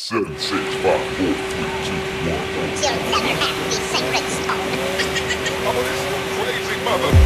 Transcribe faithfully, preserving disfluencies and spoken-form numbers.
Seven, six, five, four, three, two, one. You'll never have the sacred stone. Oh, this crazy mother.